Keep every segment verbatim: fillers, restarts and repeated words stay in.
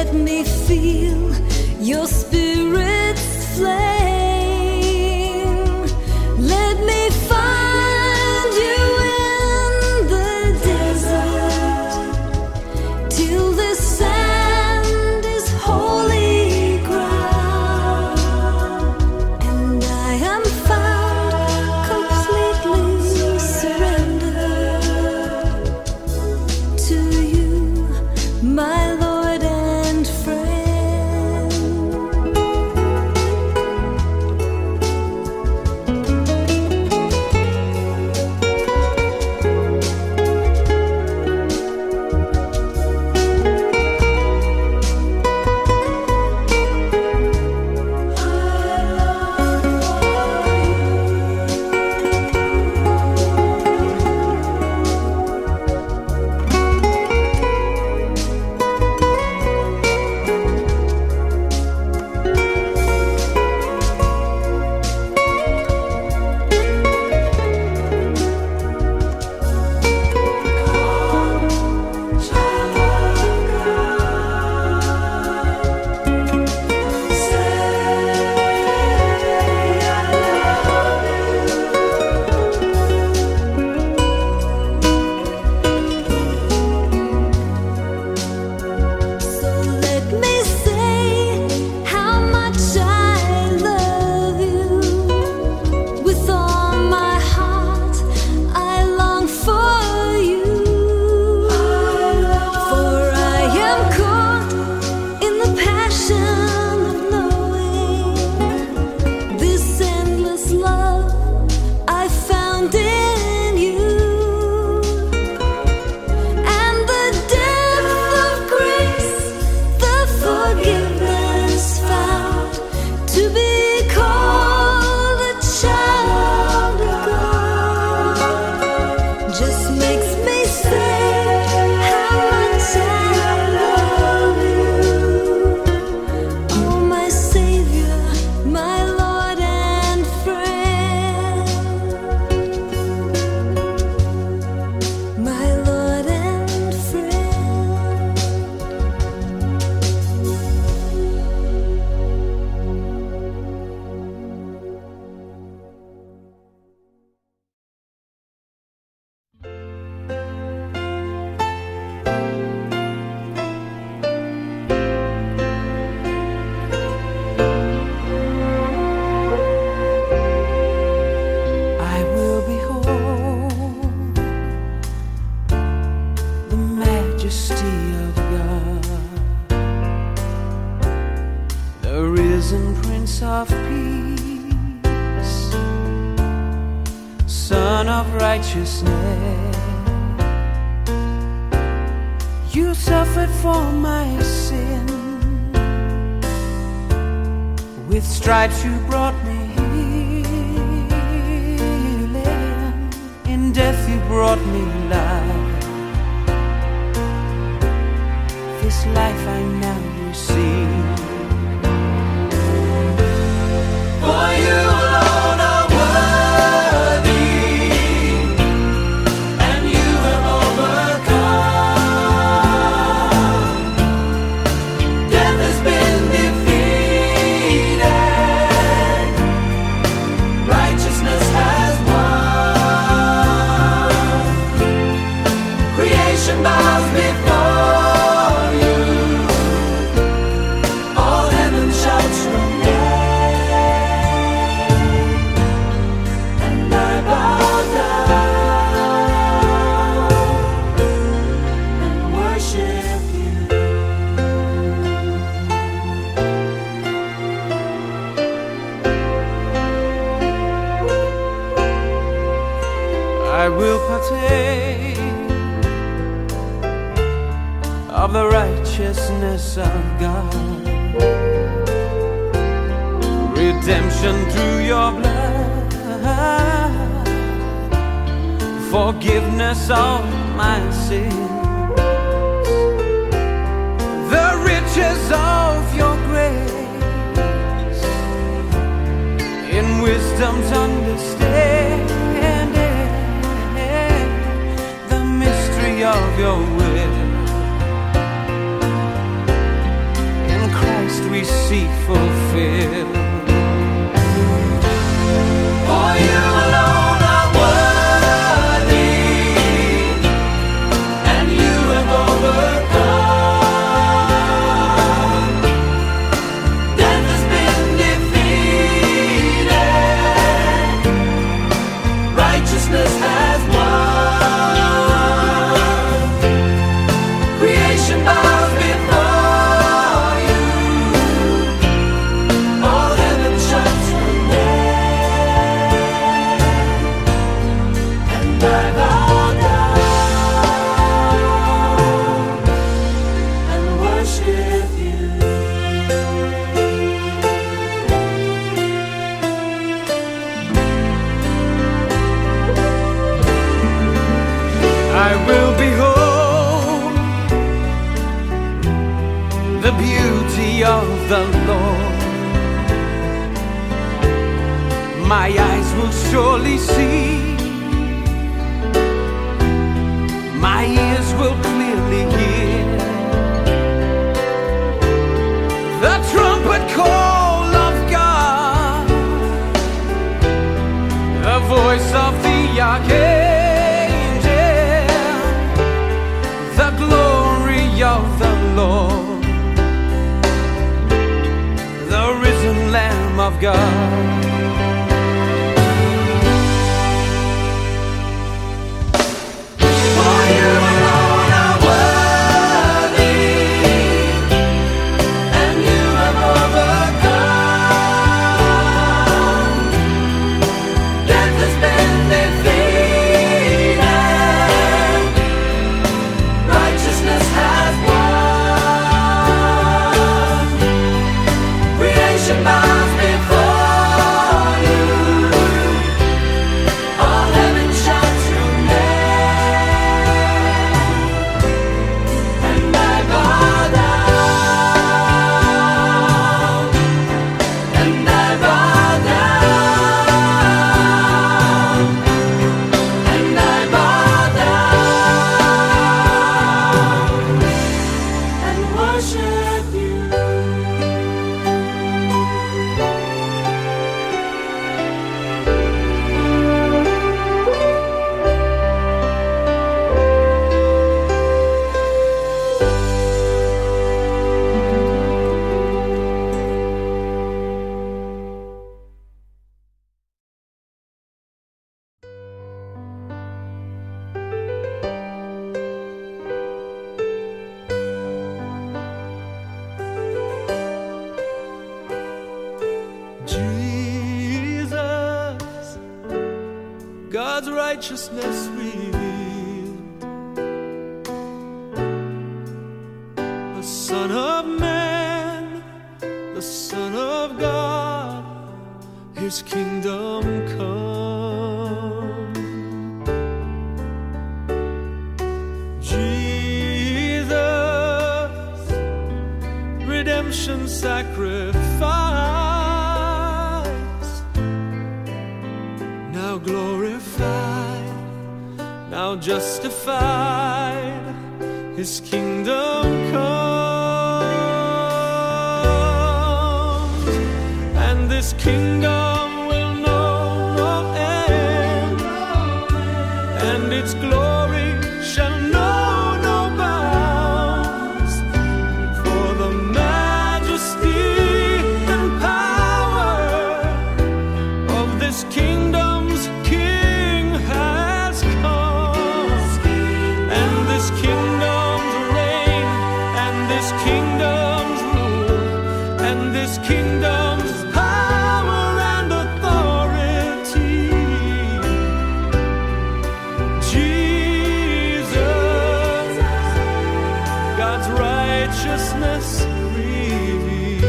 let me feel your spirit's flame. Let me find you in the desert till the sand is holy ground, and I am found completely surrendered to you, my Lord and friend. So let me say how much I love you. With all my heart, I long for you. For I am caught in the passion of knowing this endless love I found in you, and the depth of grace, the forgiveness found, to be called a child of God, just makes me say how much I love you. Oh, my Savior, my Lord and friend, my Lord and friend. I will behold the majesty of God, the risen Prince of Peace, Son of righteousness. You suffered for my sin, with stripes you brought me healing, in death you brought me life. This life I now receive. For you alone are worthy, and you have overcome. Death has been defeated, righteousness has won. Creation bows before you, all heaven shouts your name, and I bow down and worship you. I will partake of the righteousness of God, redemption through your blood, forgiveness of my sins, the riches of your grace, in wisdom to understand the mystery of your will. see fulfilled. For you alone are worthy, and you have overcome. Death has been defeated, righteousness has won. Creation bows before you, all heaven shuts her name, and I bow down and worship you. I will behold the beauty of the Lord. My eyes will surely see, my ears will clearly hear the trumpet call of God, the voice of the archangel, the glory of the Lord, the risen Lamb of God. For you alone are worthy, and you have overcome. Death has been defeated, righteousness has won. Creation bows before you, all heaven shouts your name, and I bow down, and I bow down, and I bow down and worship you. Jesus, God's righteousness revealed, the Son of Man, the Son of God, His kingdom come. Jesus, redemption sacrifice, now glorified, now justified, His kingdom comes, and this kingdom will know no end, and its glory shall know no bounds, for the majesty and power of this kingdom's King has come, and this kingdom's reign, and this kingdom's rule, and this kingdom's power and authority. Jesus, God's righteousness revealed.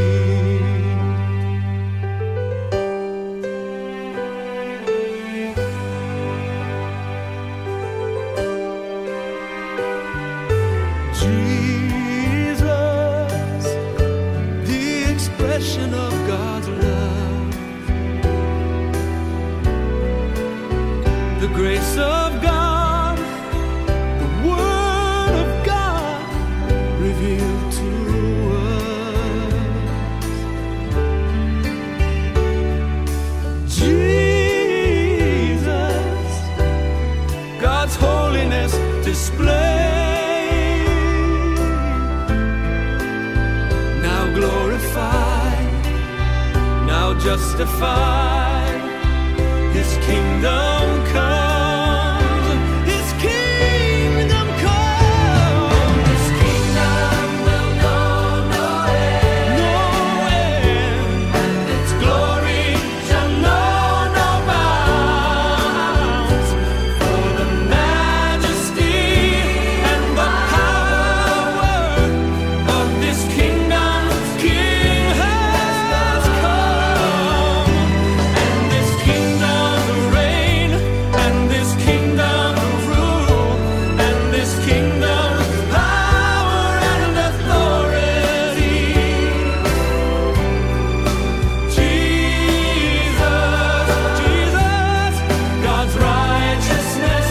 Jesus, the expression of God's love, the grace of God, the Word of God revealed to us. well justified. His kingdom comes, His kingdom comes. His kingdom will know no end, no end, and its glory shall know no bounds. For the majesty and the power of this kingdom's King has come, and this kingdom reign, and this kingdom rule, and this kingdom's power and authority. Jesus, Jesus, God's righteousness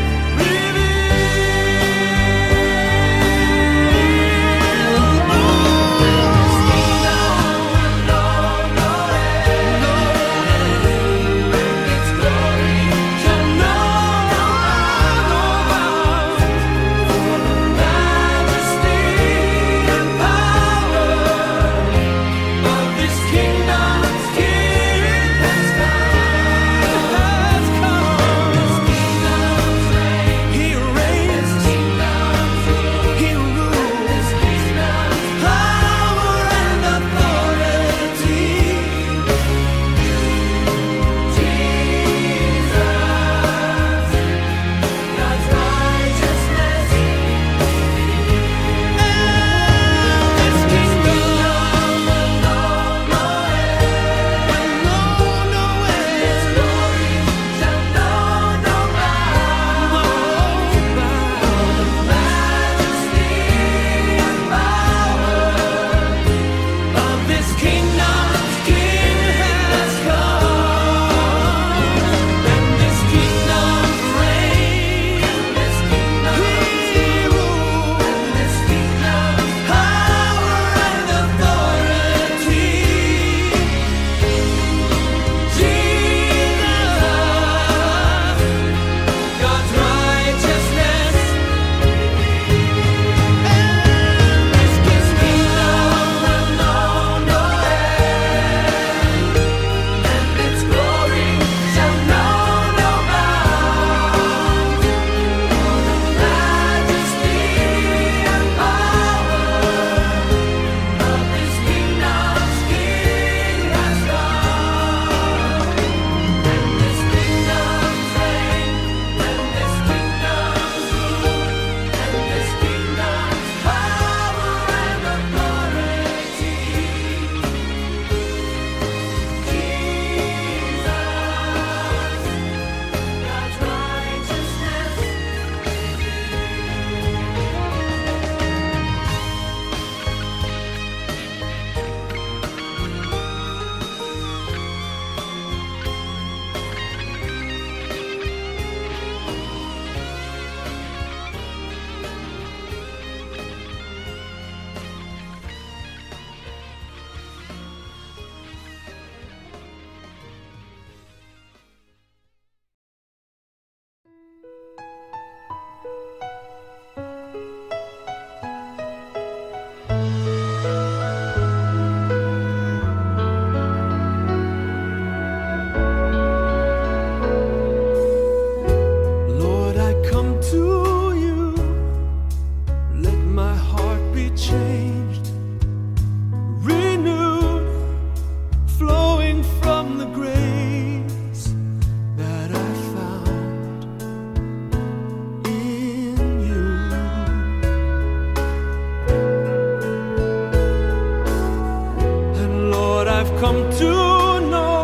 come to know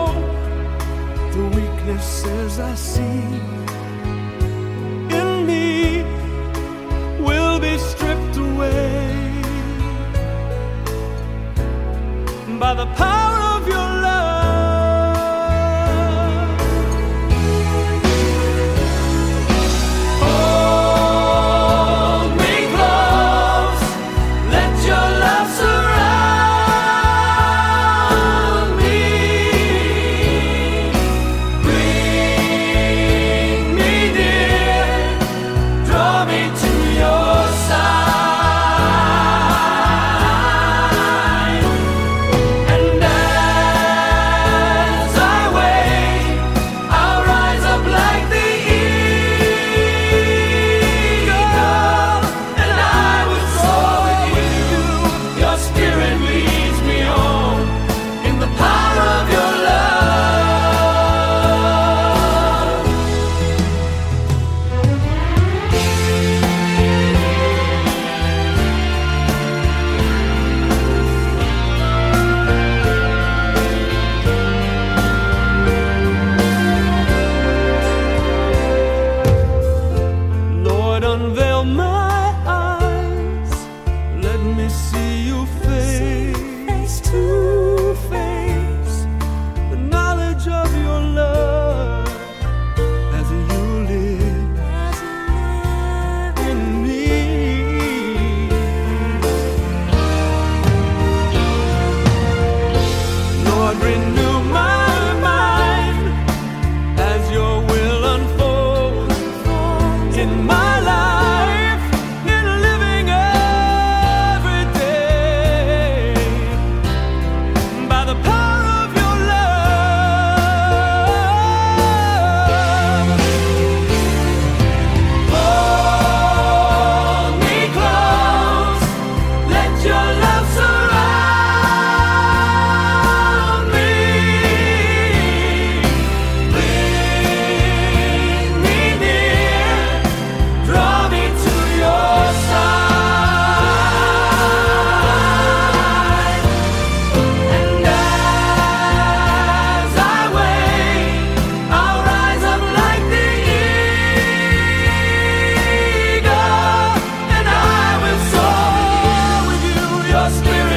the weaknesses I see in me will be stripped away by the power of your love. Hold me close, let your love surround me. Bring me near, draw me to your side. And as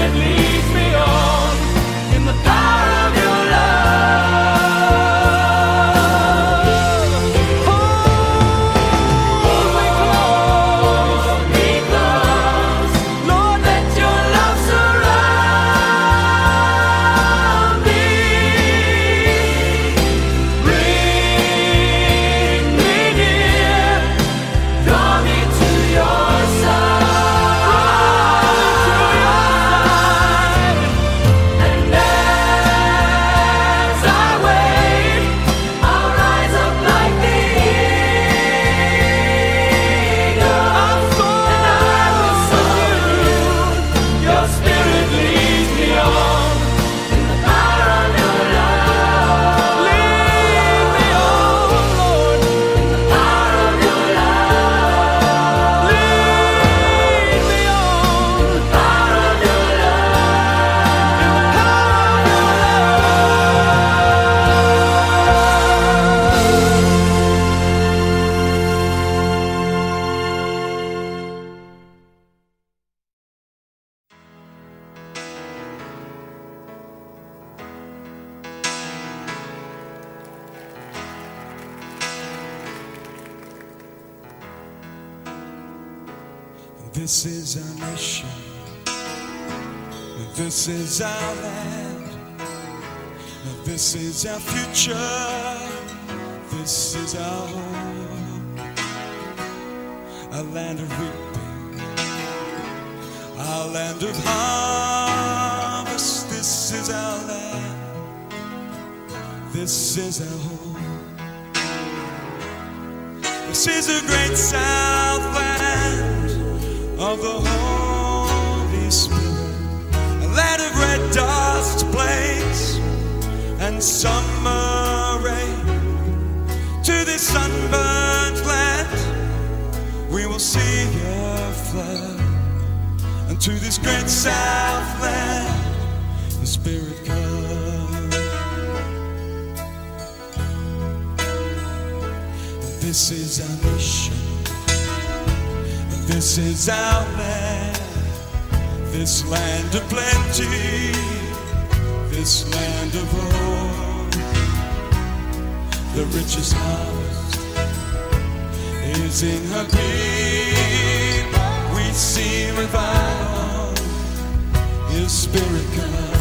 Spirit leads me on in the power of your love. Hold me close, hold me close. Lord, let your love surround me. Bring me near, draw me to your side. And as I wait, I'll rise up like the eagle, and I will soar. Your Spirit leads me on in the power of your love. Lead me on, Lord, in the power of your love. Lead me on, in the power of your love. In the power of your This is our nation. This is our land. This is our future. This is our home. A land of reaping, a land of harvest. This is our land. This is our home. This is a great Southland of the Holy Spirit, a land of red dust plains and summer rain. To this sunburnt land we will see a flood, and to this great Southland the Spirit comes. This is our nation. This is our land, this land of plenty, this land of hope. The richest harvest is in her people. We see revival, His Spirit come.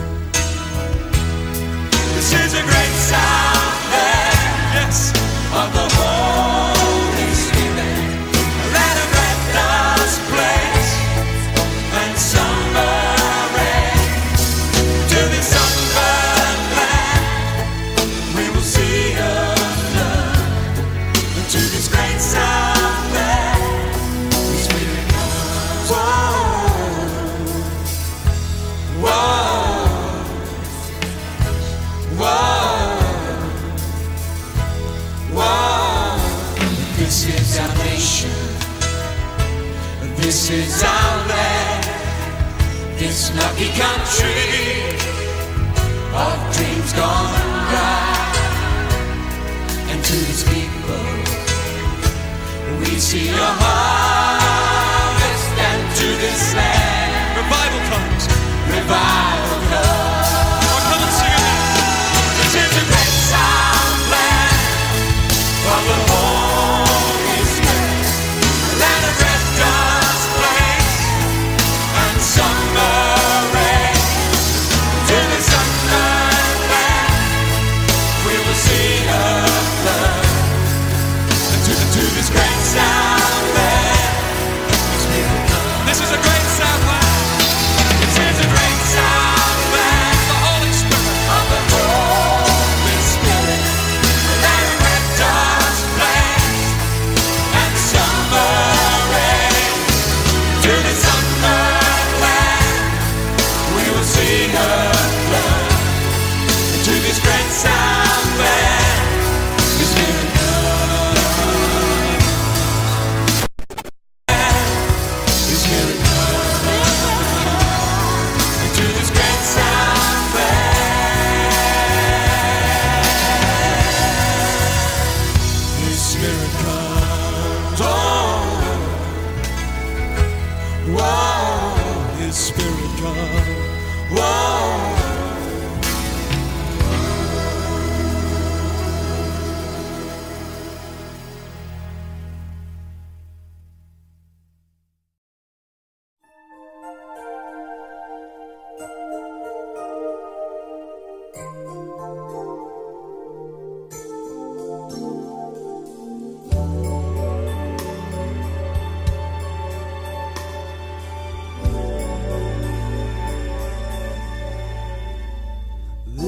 This is a great Southland, yes, of the Holy Spirit. Place and summer rain. To this sunburned land we will see a flood, and to this great Southland the Spirit comes. Whoa, whoa, whoa, whoa. This is our nation. This is our land, this lucky country of dreams gone dry. And to these people we see a harvest, and to this land revival comes, revival comes. Oh, come and sing it now. This is a great Southland of the Holy Spirit, a land of red dust and summer rain. To the sunburned land we will see a flood, and to, to this great Southland the Spirit comes. This is a great Southland. This is a great Southland.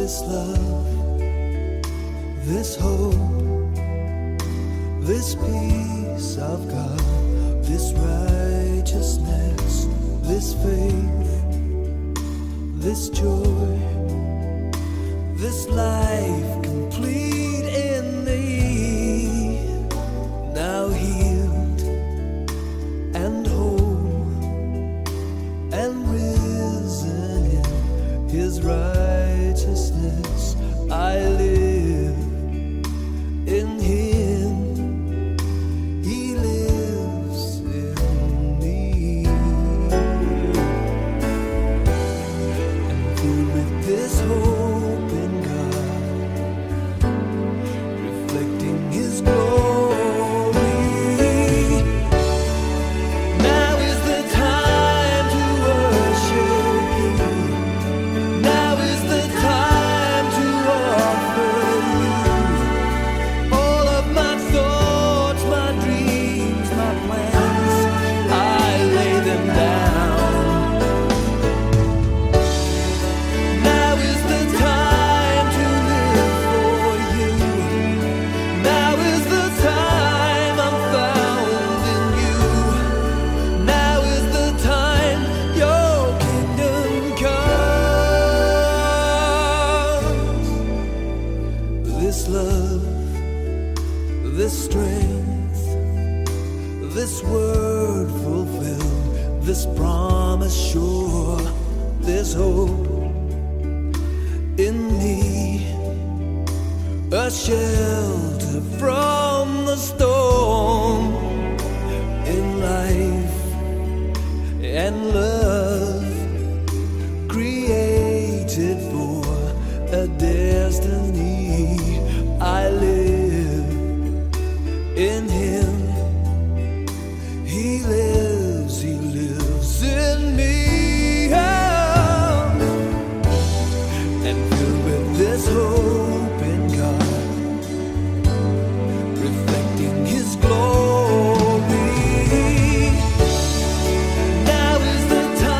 this love, this hope, this peace of God, this righteousness, this faith, this joy, this life complete in thee, now healed and whole and risen in his righteousness. I live in him, he lives in me. And filled with this hope in God, reflecting his glory, now is the time to worship you. Now is the time to offer you all of my thoughts, my dreams, my plans. I lay them down. Now is the time to live for you. Now is the time I'm found in you. Now is the time your kingdom comes. This love, this strength, this word fulfilled, this promise sure, this hope in me, a shelter from the storm, in life and love, created for a destiny. I live in him, he lives, he lives in me. Oh, and filled with this hope in God, reflecting his glory. Now is the time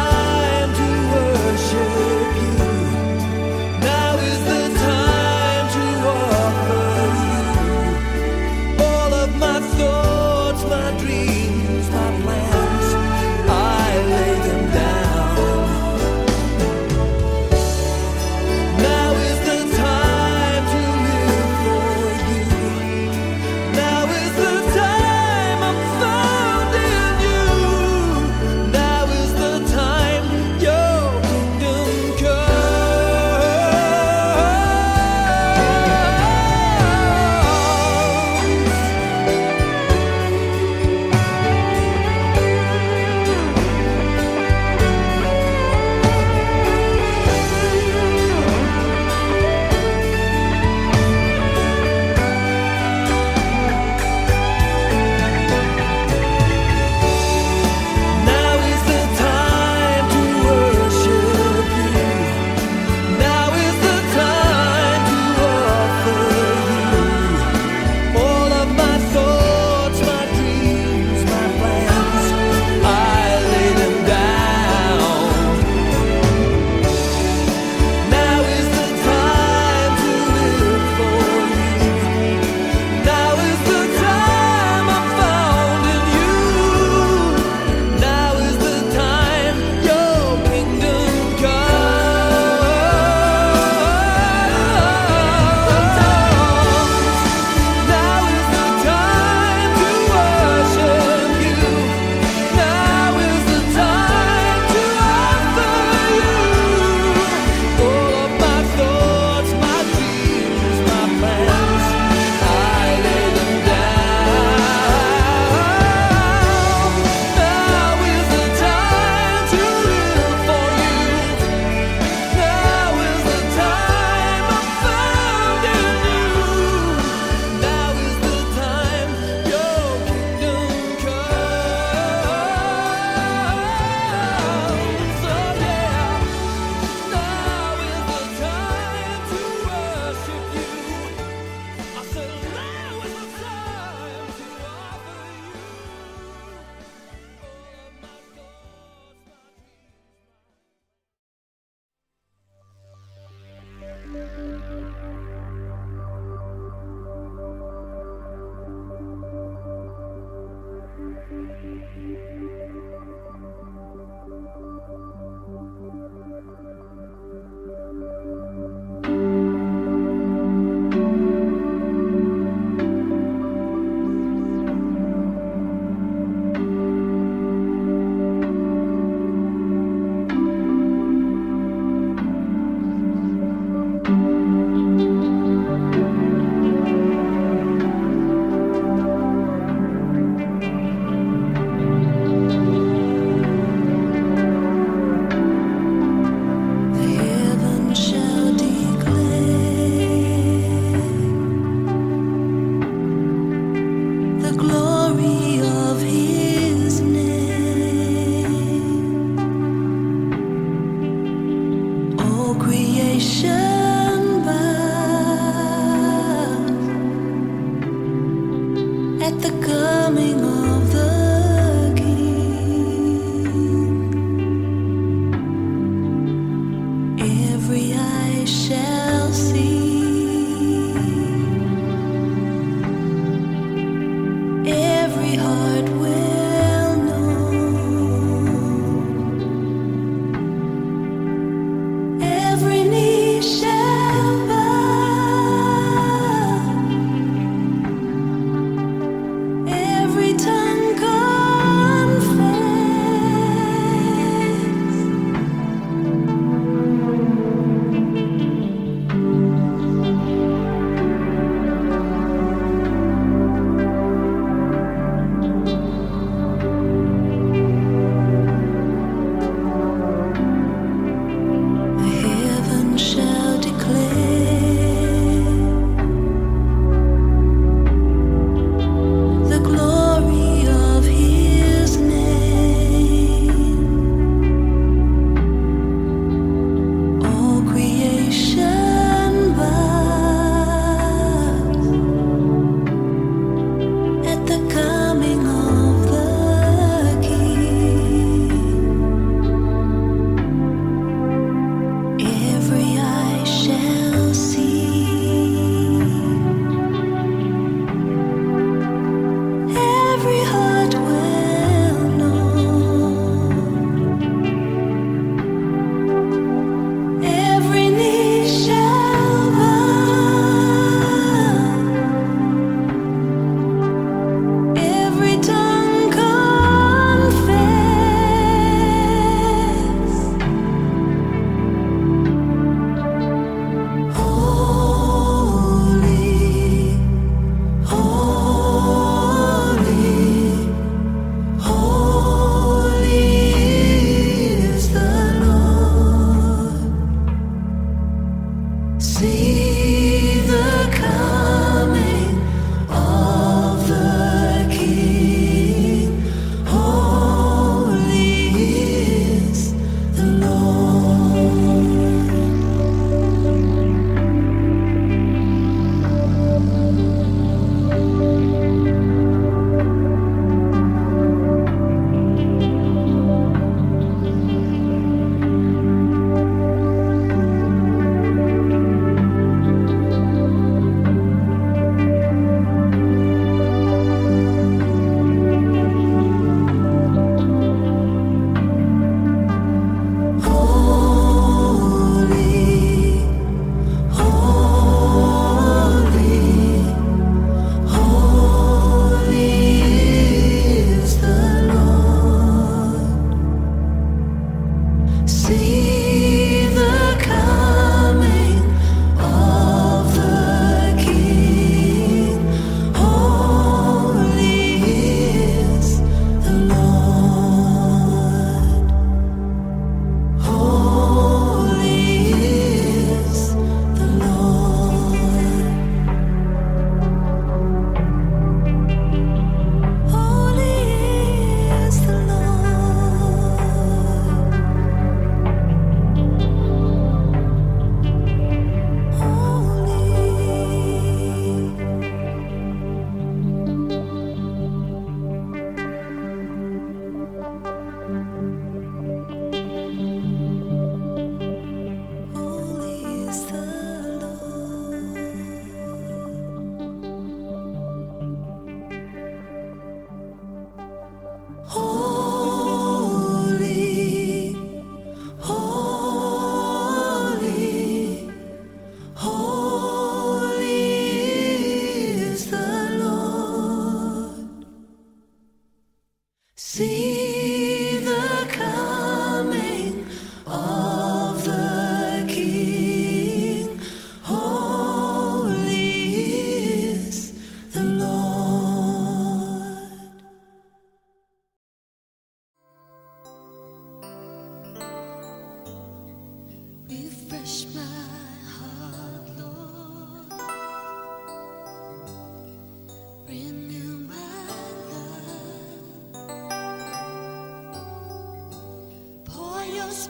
Heaven shall declare the glory of His name. All creation bows at the coming of the every eye shall see, every heart will know, every knee shall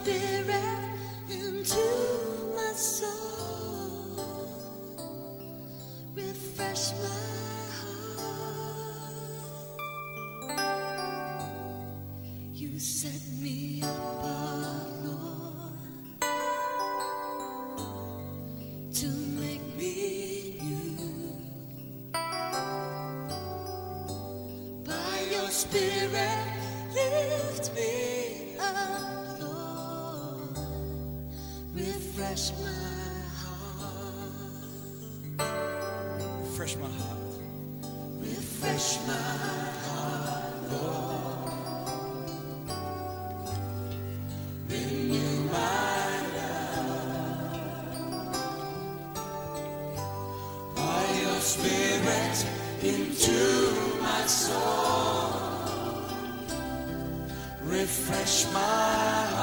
spirit into my soul. Refresh my heart. You set me apart, Lord, to make me new. By your spirit, lift me up, Lord. Refresh my heart. Refresh my heart. Refresh my heart, Lord. Renew my love. By your spirit into my soul. Refresh my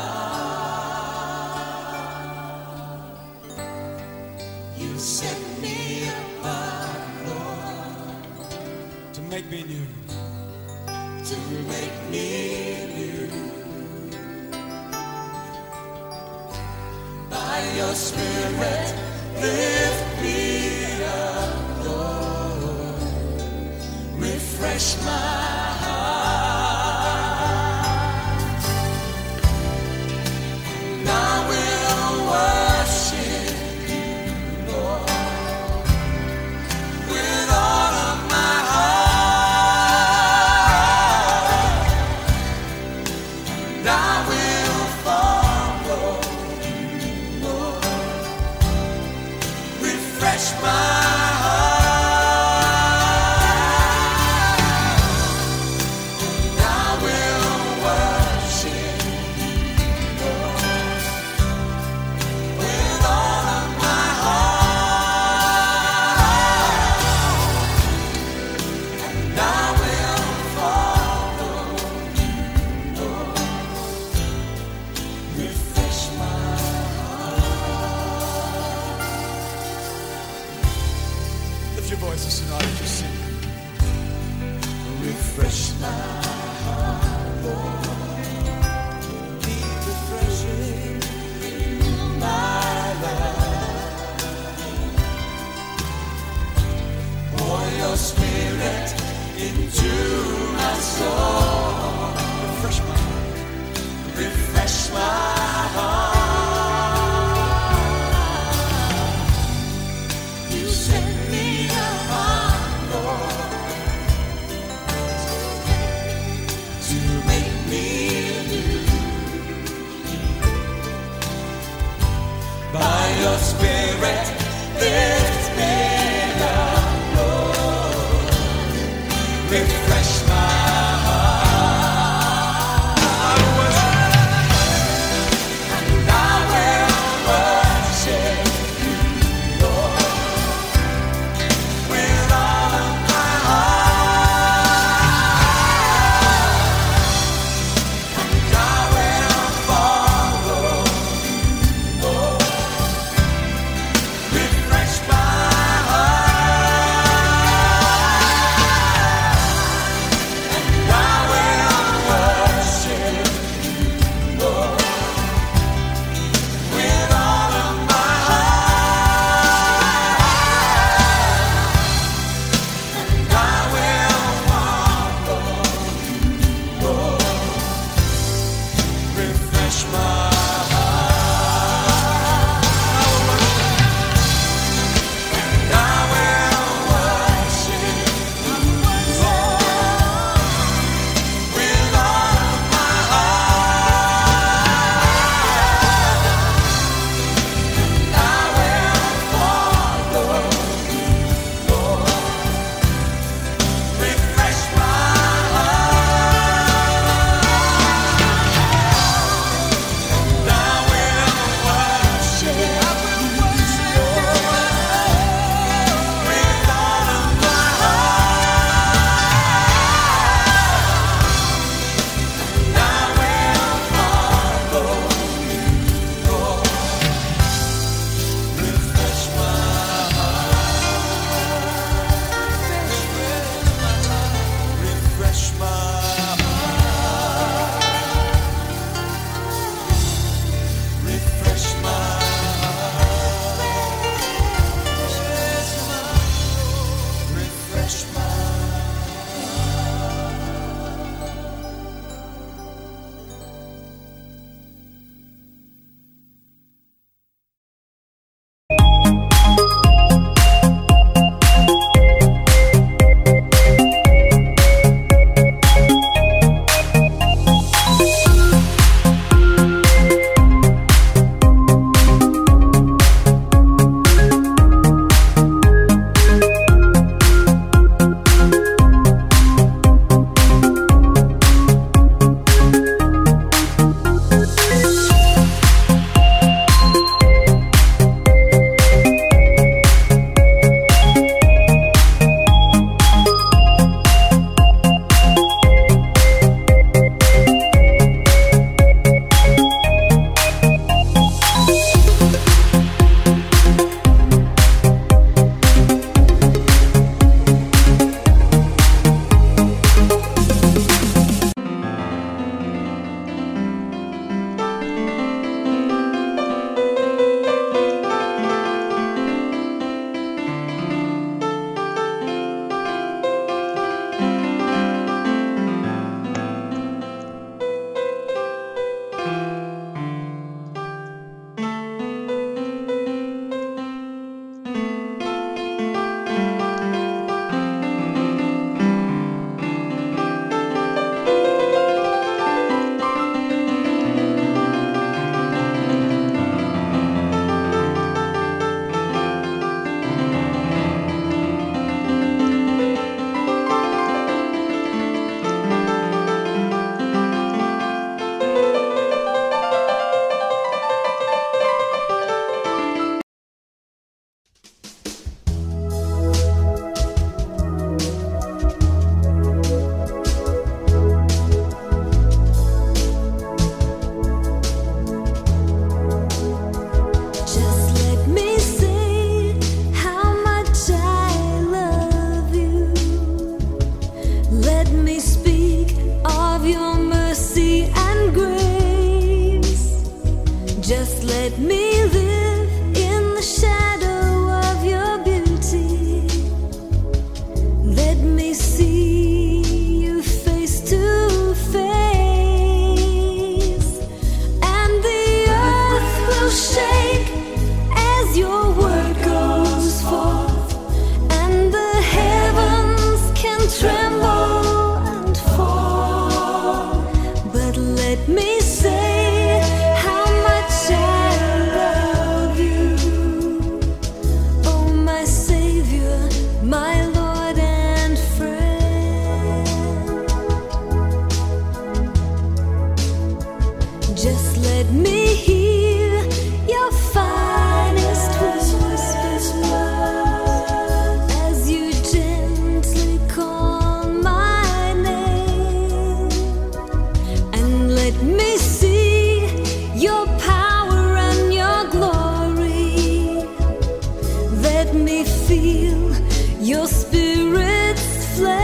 heart. You set me apart, Lord, To make me new. to make me new. By your spirit, lift me up, Lord. Refresh my heart. And I will worship you, Lord, with all of my heart. And I will follow you, Lord. Refresh my heart. And I will worship you, Lord, with all of my heart. And I will follow you, Lord. Refresh my Lift your voices tonight and just sing. Refresh my heart, Lord. Need refreshing my love. Pour your spirit into my soul. Refresh my heart. Refresh my heart. You set me apart, Lord, to make me new. By your spirit, lift me up, Lord. Refresh my heart. And I will worship you, Lord, with all of my heart. And I will follow you, Lord, the shadow of your beauty. Let me see you face to face, and the earth will shake as your word goes forth, and the heavens can tremble and fall. But let me say how much I love you, oh my Savior, my Lord and friend. Just let me hear your finest whispers as you gently call my name, and let me see your power and your glory. Let me feel your spirit's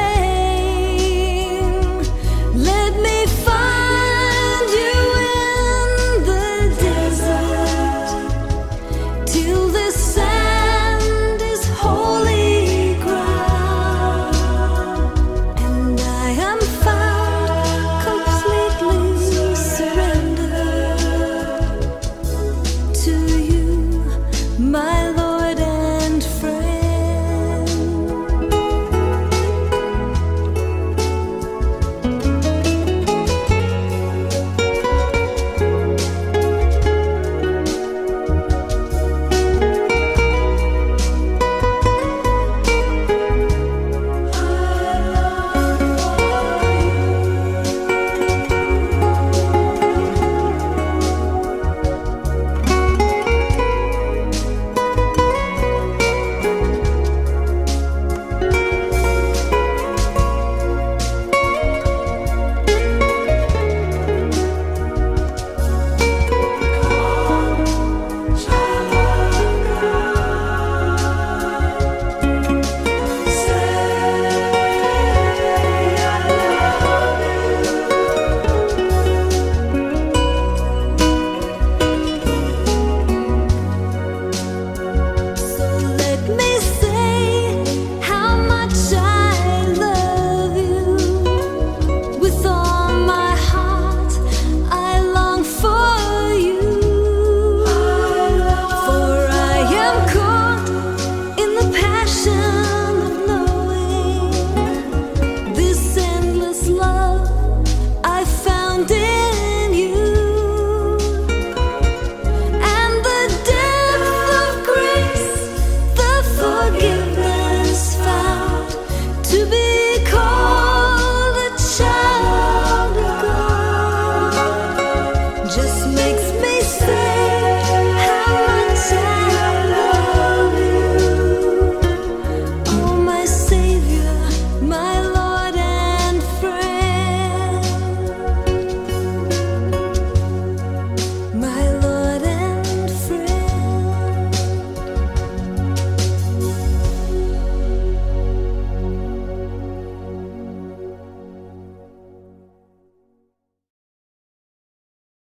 flame. Let me find you in the desert, till the sand is holy ground, and I am found completely surrendered to you, my